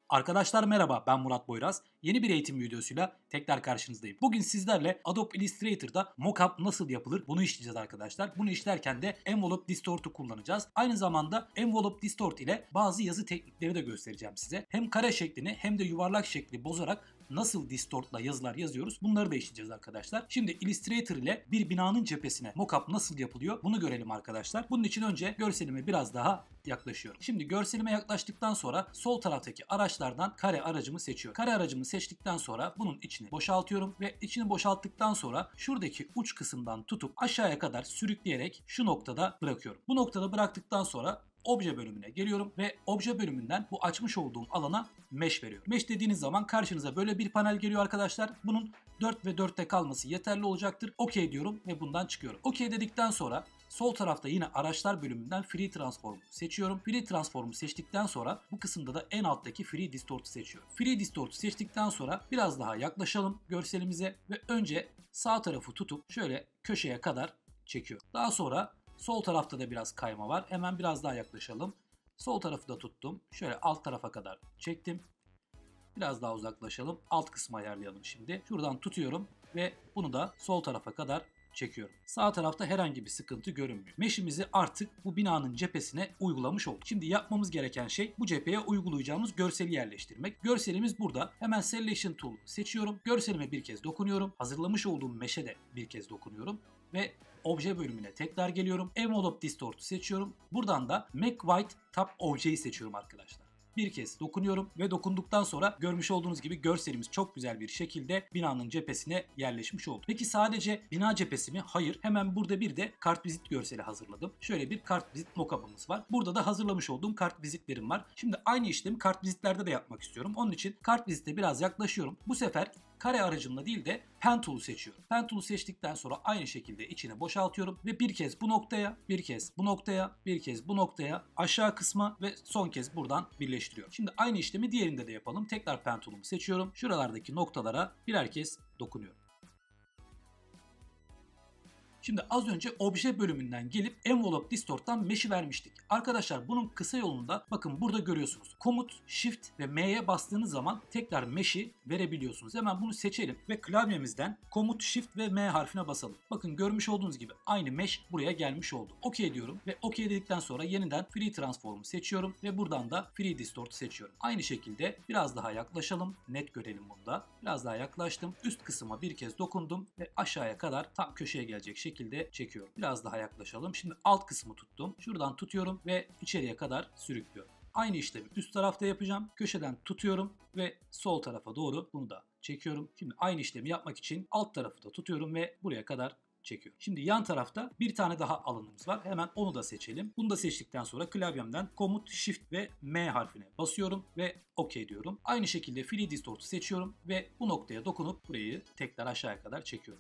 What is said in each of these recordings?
Arkadaşlar merhaba, ben Murat Boyraz. Yeni bir eğitim videosuyla tekrar karşınızdayım. Bugün sizlerle Adobe Illustrator'da mockup nasıl yapılır bunu işleyeceğiz arkadaşlar. Bunu işlerken de Envelope Distort'u kullanacağız. Aynı zamanda Envelope Distort ile bazı yazı teknikleri de göstereceğim size. Hem kare şeklini hem de yuvarlak şekli bozarak nasıl distortla yazılar yazıyoruz bunları da işleyeceğiz arkadaşlar. Şimdi Illustrator ile bir binanın cephesine mockup nasıl yapılıyor bunu görelim arkadaşlar. Bunun için önce görselime biraz daha yaklaşıyorum. Şimdi görselime yaklaştıktan sonra sol taraftaki araçlardan kare aracımı seçiyorum. Kare aracımı seçtikten sonra bunun içini boşaltıyorum ve içini boşalttıktan sonra şuradaki uç kısımdan tutup aşağıya kadar sürükleyerek şu noktada bırakıyorum. Bu noktada bıraktıktan sonra obje bölümüne geliyorum ve obje bölümünden bu açmış olduğum alana mesh veriyorum. Mesh dediğiniz zaman karşınıza böyle bir panel geliyor arkadaşlar. Bunun 4 ve 4'te kalması yeterli olacaktır. OK diyorum ve bundan çıkıyorum. OK dedikten sonra sol tarafta yine araçlar bölümünden Free Transform'u seçiyorum. Free Transform'u seçtikten sonra bu kısımda da en alttaki Free Distort'u seçiyorum. Free Distort'u seçtikten sonra biraz daha yaklaşalım görselimize ve önce sağ tarafı tutup şöyle köşeye kadar çekiyorum. Daha sonra sol tarafta da biraz kayma var. Hemen biraz daha yaklaşalım. Sol tarafı da tuttum. Şöyle alt tarafa kadar çektim. Biraz daha uzaklaşalım. Alt kısmı ayarlayalım şimdi. Şuradan tutuyorum ve bunu da sol tarafa kadar çekiyorum. Sağ tarafta herhangi bir sıkıntı görünmüyor. Mesh'imizi artık bu binanın cephesine uygulamış olduk. Şimdi yapmamız gereken şey bu cepheye uygulayacağımız görseli yerleştirmek. Görselimiz burada. Hemen Selection Tool'u seçiyorum. Görselime bir kez dokunuyorum. Hazırlamış olduğum mesh'e de bir kez dokunuyorum. Ve obje bölümüne tekrar geliyorum. Envelope Distort'u seçiyorum. Buradan da Make White Top Obje'yi seçiyorum arkadaşlar. Bir kez dokunuyorum ve dokunduktan sonra görmüş olduğunuz gibi görselimiz çok güzel bir şekilde binanın cephesine yerleşmiş oldu. Peki sadece bina cephesi mi? Hayır. Hemen burada bir de kartvizit görseli hazırladım. Şöyle bir kartvizit mockup'ımız var. Burada da hazırlamış olduğum kartvizitlerim var. Şimdi aynı işlemi kartvizitlerde de yapmak istiyorum. Onun için kartvizite biraz yaklaşıyorum. Bu sefer kare aracımla değil de Pen Tool'u seçiyorum. Pen Tool'u seçtikten sonra aynı şekilde içine boşaltıyorum ve bir kez bu noktaya, bir kez bu noktaya, bir kez bu noktaya, aşağı kısma ve son kez buradan birleştiriyorum. Şimdi aynı işlemi diğerinde de yapalım. Tekrar Pen Tool'umu seçiyorum. Şuralardaki noktalara birer kez dokunuyorum. Şimdi az önce obje bölümünden gelip Envelope Distort'tan mesh'i vermiştik. Arkadaşlar bunun kısa yolunda bakın burada görüyorsunuz. Komut, Shift ve M'ye bastığınız zaman tekrar mesh'i verebiliyorsunuz. Hemen bunu seçelim ve klavyemizden Komut, Shift ve M harfine basalım. Bakın görmüş olduğunuz gibi aynı mesh buraya gelmiş oldu. OK diyorum ve OK dedikten sonra yeniden Free Transform'u seçiyorum ve buradan da Free Distort'u seçiyorum. Aynı şekilde biraz daha yaklaşalım. Net görelim bunda. Biraz daha yaklaştım. Üst kısma bir kez dokundum ve aşağıya kadar tam köşeye gelecek şekilde çekiyorum. Biraz daha yaklaşalım. Şimdi alt kısmı tuttum. Şuradan tutuyorum ve içeriye kadar sürüklüyorum. Aynı işlemi üst tarafta yapacağım. Köşeden tutuyorum ve sol tarafa doğru bunu da çekiyorum. Şimdi aynı işlemi yapmak için alt tarafı da tutuyorum ve buraya kadar çekiyorum. Şimdi yan tarafta bir tane daha alanımız var. Hemen onu da seçelim. Bunu da seçtikten sonra klavyemden Komut, Shift ve M harfine basıyorum ve OK diyorum. Aynı şekilde Free Distort'u seçiyorum ve bu noktaya dokunup burayı tekrar aşağıya kadar çekiyorum.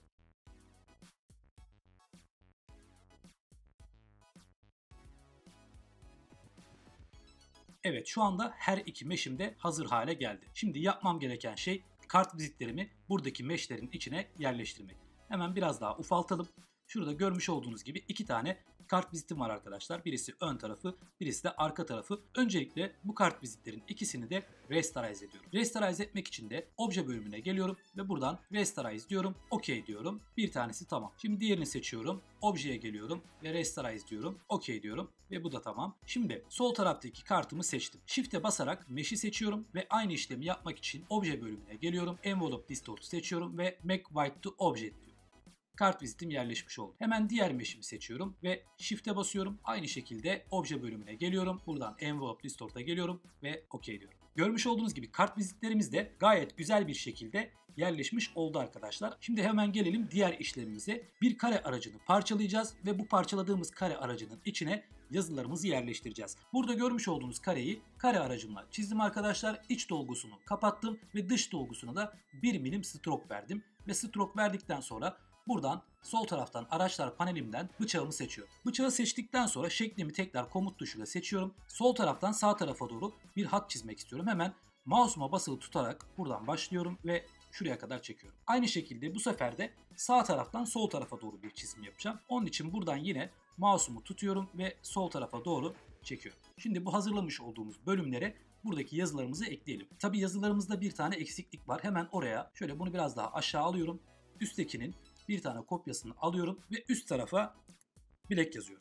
Evet şu anda her iki mesh'im de hazır hale geldi. Şimdi yapmam gereken şey kartvizitlerimi buradaki mesh'lerin içine yerleştirmek. Hemen biraz daha ufaltalım. Şurada görmüş olduğunuz gibi iki tane kartvizitim var arkadaşlar. Birisi ön tarafı, birisi de arka tarafı. Öncelikle bu kartvizitlerin ikisini de rasterize ediyorum. Rasterize etmek için de obje bölümüne geliyorum ve buradan rasterize diyorum. OK diyorum. Bir tanesi tamam. Şimdi diğerini seçiyorum. Objeye geliyorum ve rasterize diyorum. OK diyorum ve bu da tamam. Şimdi sol taraftaki kartımı seçtim. Shift'e basarak mesh'i seçiyorum ve aynı işlemi yapmak için obje bölümüne geliyorum. Envelope Distort'u seçiyorum ve Make White to Object diyorum. Kartvizitim yerleşmiş oldu. Hemen diğer mesh'imi seçiyorum ve Shift'e basıyorum. Aynı şekilde obje bölümüne geliyorum. Buradan Envelope Distort'a geliyorum ve OK diyorum. Görmüş olduğunuz gibi kartvizitlerimiz de gayet güzel bir şekilde yerleşmiş oldu arkadaşlar. Şimdi hemen gelelim diğer işlemimize. Bir kare aracını parçalayacağız ve bu parçaladığımız kare aracının içine yazılarımızı yerleştireceğiz. Burada görmüş olduğunuz kareyi kare aracımla çizdim arkadaşlar. İç dolgusunu kapattım ve dış dolgusuna da 1 milim stroke verdim. Ve stroke verdikten sonra buradan sol taraftan araçlar panelimden bıçağımı seçiyorum. Bıçağı seçtikten sonra şeklimi tekrar komut tuşuyla seçiyorum. Sol taraftan sağ tarafa doğru bir hat çizmek istiyorum. Hemen mouse'uma basılı tutarak buradan başlıyorum ve şuraya kadar çekiyorum. Aynı şekilde bu sefer de sağ taraftan sol tarafa doğru bir çizim yapacağım. Onun için buradan yine mouse'umu tutuyorum ve sol tarafa doğru çekiyorum. Şimdi bu hazırlamış olduğumuz bölümlere buradaki yazılarımızı ekleyelim. Tabi yazılarımızda bir tane eksiklik var. Hemen oraya şöyle bunu biraz daha aşağı alıyorum. Üsttekinin bir tane kopyasını alıyorum ve üst tarafa Black yazıyorum.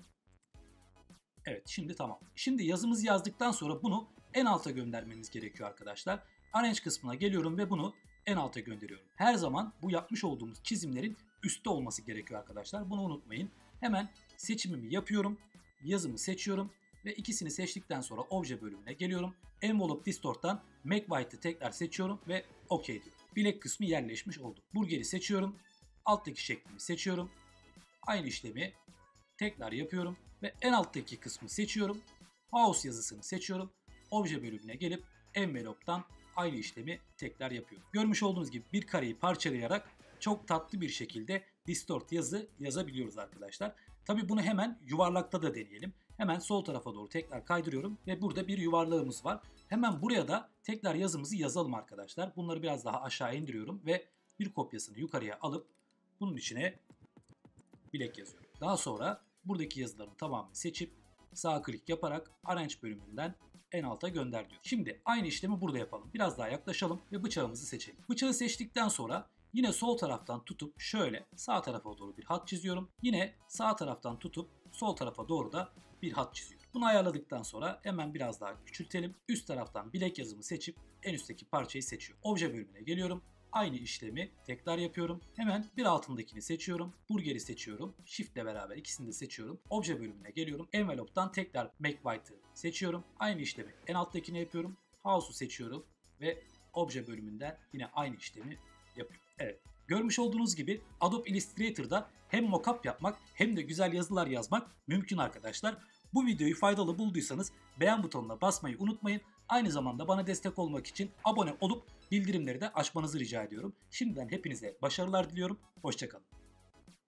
Evet, şimdi tamam. Şimdi yazımızı yazdıktan sonra bunu en alta göndermemiz gerekiyor arkadaşlar. Arrange kısmına geliyorum ve bunu en alta gönderiyorum. Her zaman bu yapmış olduğumuz çizimlerin üstte olması gerekiyor arkadaşlar. Bunu unutmayın. Hemen seçimimi yapıyorum. Yazımı seçiyorum ve ikisini seçtikten sonra obje bölümüne geliyorum. Envelope Distort'tan Make White'ı tekrar seçiyorum ve OK diyorum. Black kısmı yerleşmiş oldu. Burgeri seçiyorum. Alttaki şeklimi seçiyorum. Aynı işlemi tekrar yapıyorum ve en alttaki kısmı seçiyorum. House yazısını seçiyorum. Obje bölümüne gelip Envelope'dan aynı işlemi tekrar yapıyorum. Görmüş olduğunuz gibi bir kareyi parçalayarak çok tatlı bir şekilde distort yazı yazabiliyoruz arkadaşlar. Tabi bunu hemen yuvarlakta da deneyelim. Hemen sol tarafa doğru tekrar kaydırıyorum ve burada bir yuvarlağımız var. Hemen buraya da tekrar yazımızı yazalım arkadaşlar. Bunları biraz daha aşağı indiriyorum ve bir kopyasını yukarıya alıp bunun içine Black yazıyorum. Daha sonra buradaki yazıların tamamını seçip sağ klik yaparak Arrange bölümünden en alta gönder diyor. Şimdi aynı işlemi burada yapalım. Biraz daha yaklaşalım ve bıçağımızı seçelim. Bıçağı seçtikten sonra yine sol taraftan tutup şöyle sağ tarafa doğru bir hat çiziyorum. Yine sağ taraftan tutup sol tarafa doğru da bir hat çiziyorum. Bunu ayarladıktan sonra hemen biraz daha küçültelim. Üst taraftan Black yazımı seçip en üstteki parçayı seçiyorum. Obje bölümüne geliyorum. Aynı işlemi tekrar yapıyorum. Hemen bir altındakini seçiyorum. Burgeri seçiyorum. Shift ile beraber ikisini de seçiyorum. Obje bölümüne geliyorum. Envelope'dan tekrar Make White'ı seçiyorum. Aynı işlemi en alttakine yapıyorum. House'u seçiyorum ve obje bölümünden yine aynı işlemi yapıyorum. Evet. Görmüş olduğunuz gibi Adobe Illustrator'da hem mockup yapmak hem de güzel yazılar yazmak mümkün arkadaşlar. Bu videoyu faydalı bulduysanız beğen butonuna basmayı unutmayın. Aynı zamanda bana destek olmak için abone olup bildirimleri de açmanızı rica ediyorum. Şimdiden hepinize başarılar diliyorum. Hoşça kalın.